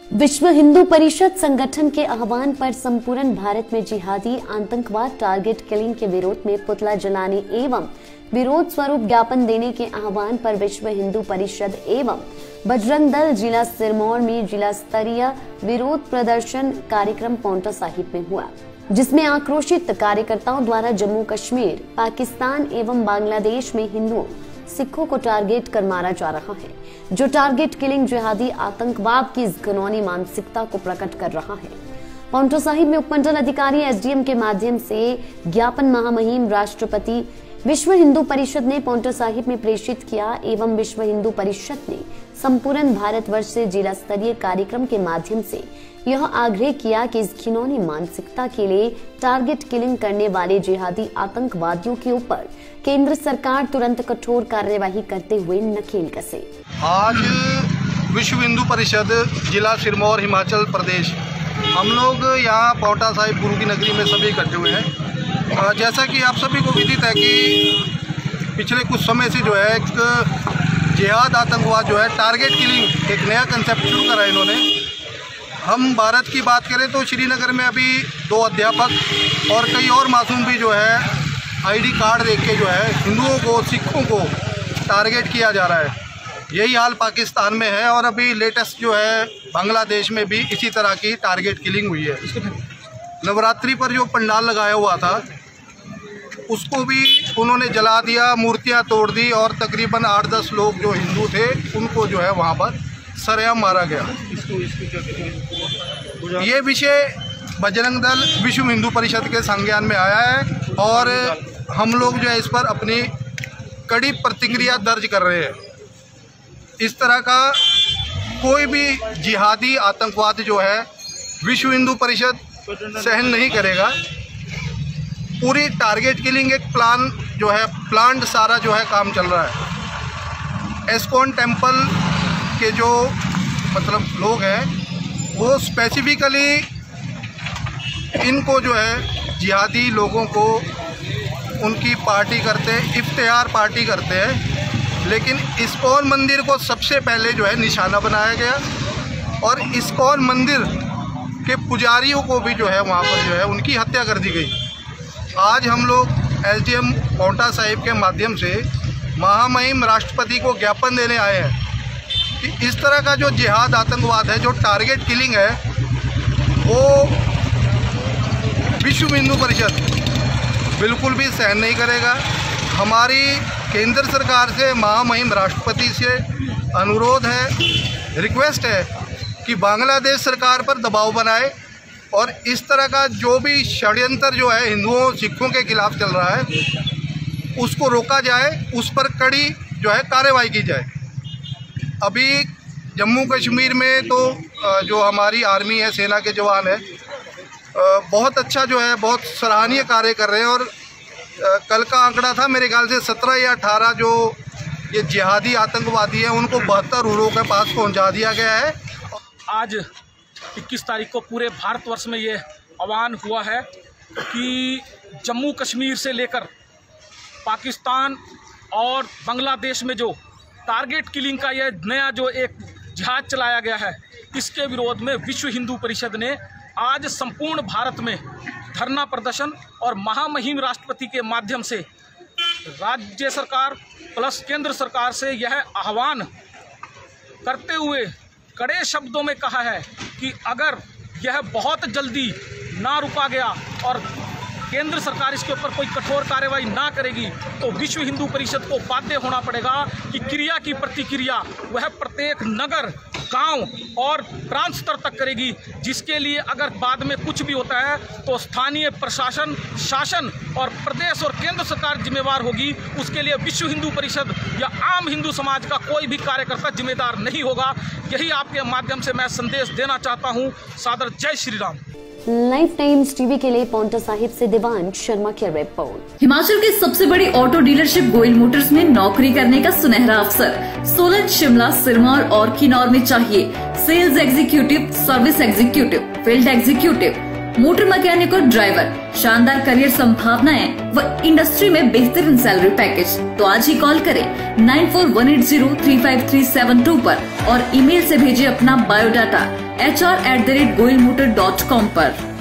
विश्व हिंदू परिषद संगठन के आह्वान पर संपूर्ण भारत में जिहादी आतंकवाद टारगेट किलिंग के विरोध में पुतला जलाने एवं विरोध स्वरूप ज्ञापन देने के आह्वान पर विश्व हिंदू परिषद एवं बजरंग दल जिला सिरमौर में जिला स्तरीय विरोध प्रदर्शन कार्यक्रम पांवटा साहिब में हुआ, जिसमें आक्रोशित कार्यकर्ताओं द्वारा जम्मू कश्मीर, पाकिस्तान एवं बांग्लादेश में हिंदुओं, सिखों को टारगेट कर मारा जा रहा है, जो टारगेट किलिंग जिहादी आतंकवाद की घिनौनी मानसिकता को प्रकट कर रहा है। पांवटा साहिब में उपमंडल अधिकारी एसडीएम के माध्यम से ज्ञापन महामहिम राष्ट्रपति विश्व हिंदू परिषद ने पांवटा साहिब में प्रेषित किया एवं विश्व हिंदू परिषद ने संपूर्ण भारतवर्ष से जिला स्तरीय कार्यक्रम के माध्यम से यह आग्रह किया कि इस घिनौनी मानसिकता के लिए टारगेट किलिंग करने वाले जिहादी आतंकवादियों के ऊपर केंद्र सरकार तुरंत कठोर कार्यवाही करते हुए नकेल कसे। आज विश्व हिंदू परिषद जिला सिरमौर हिमाचल प्रदेश, हम लोग यहाँ पांवटा साहिब गुरु की नगरी में सभी इकट्ठे हुए हैं। जैसा कि आप सभी को विदित है कि पिछले कुछ समय से जो है एक जिहाद आतंकवाद जो है टारगेट किलिंग एक नया कंसेप्ट शुरू करा है इन्होंने। हम भारत की बात करें तो श्रीनगर में अभी 2 अध्यापक और कई और मासूम भी जो है आईडी कार्ड देख के जो है हिंदुओं को, सिखों को टारगेट किया जा रहा है। यही हाल पाकिस्तान में है और अभी लेटेस्ट जो है बांग्लादेश में भी इसी तरह की टारगेट किलिंग हुई है। नवरात्रि पर जो पंडाल लगाया हुआ था उसको भी उन्होंने जला दिया, मूर्तियां तोड़ दी और तकरीबन 8-10 लोग जो हिंदू थे उनको जो है वहाँ पर सरेआम मारा गया। ये विषय बजरंग दल विश्व हिंदू परिषद के संज्ञान में आया है और हम लोग जो है इस पर अपनी कड़ी प्रतिक्रिया दर्ज कर रहे हैं। इस तरह का कोई भी जिहादी आतंकवाद जो है विश्व हिंदू परिषद सहन नहीं करेगा। पूरी टारगेट किलिंग एक प्लान जो है प्लान्ड सारा जो है काम चल रहा है। एस्कॉन टेम्पल के जो मतलब लोग हैं वो स्पेसिफिकली इनको जो है जिहादी लोगों को उनकी पार्टी करते हैं, इफ्तिहार पार्टी करते हैं, लेकिन इस्कॉन मंदिर को सबसे पहले जो है निशाना बनाया गया और इस्कॉन मंदिर के पुजारियों को भी जो है वहाँ पर जो है उनकी हत्या कर दी गई। आज हम लोग एसडीएम पांवटा साहिब के माध्यम से महामहिम राष्ट्रपति को ज्ञापन देने आए हैं कि इस तरह का जो जिहाद आतंकवाद है, जो टारगेट किलिंग है, वो विश्व हिंदू परिषद बिल्कुल भी सहन नहीं करेगा। हमारी केंद्र सरकार से, महामहिम राष्ट्रपति से अनुरोध है, रिक्वेस्ट है कि बांग्लादेश सरकार पर दबाव बनाए और इस तरह का जो भी षड्यंत्र जो है हिंदुओं, सिखों के खिलाफ चल रहा है उसको रोका जाए, उस पर कड़ी जो है कार्रवाई की जाए। अभी जम्मू कश्मीर में तो जो हमारी आर्मी है, सेना के जवान है, बहुत अच्छा जो है बहुत सराहनीय कार्य कर रहे हैं और कल का आंकड़ा था मेरे ख्याल से 17 या 18 जो ये जिहादी आतंकवादी हैं उनको 72 रूलों के पास पहुंचा दिया गया है। आज 21 तारीख को पूरे भारतवर्ष में ये आह्वान हुआ है कि जम्मू कश्मीर से लेकर पाकिस्तान और बांग्लादेश में जो टारगेट किलिंग का ये नया जो एक जिहाद चलाया गया है, इसके विरोध में विश्व हिंदू परिषद ने आज संपूर्ण भारत में धरना प्रदर्शन और महामहिम राष्ट्रपति के माध्यम से राज्य सरकार प्लस केंद्र सरकार से यह आह्वान करते हुए कड़े शब्दों में कहा है कि अगर यह बहुत जल्दी ना रुका गया और केंद्र सरकार इसके ऊपर कोई कठोर कार्रवाई ना करेगी तो विश्व हिंदू परिषद को बाध्य होना पड़ेगा कि क्रिया की प्रतिक्रिया वह प्रत्येक नगर, गांव और प्रांत स्तर तक करेगी, जिसके लिए अगर बाद में कुछ भी होता है तो स्थानीय प्रशासन, शासन और प्रदेश और केंद्र सरकार जिम्मेवार होगी। उसके लिए विश्व हिंदू परिषद या आम हिंदू समाज का कोई भी कार्यकर्ता जिम्मेदार नहीं होगा। यही आपके माध्यम से मैं संदेश देना चाहता हूँ। सादर जय Shri Ram. Life times TV के लिए पांवटा साहिब से देवांश शर्मा की रिपोर्ट। हिमाचल की सबसे बड़ी ऑटो डीलरशिप गोयल मोटर्स में नौकरी करने का सुनहरा अवसर। सोलन, शिमला, सिरमौर और किन्नौर में चाहिए sales executive, service executive, field executive, motor mechanic और ड्राइवर। शानदार करियर संभावनाएं व इंडस्ट्री में बेहतरीन सैलरी पैकेज। तो आज ही कॉल करें 9418035372 पर और ईमेल से भेजिए अपना बायोडाटा hr@goilmotor.com पर।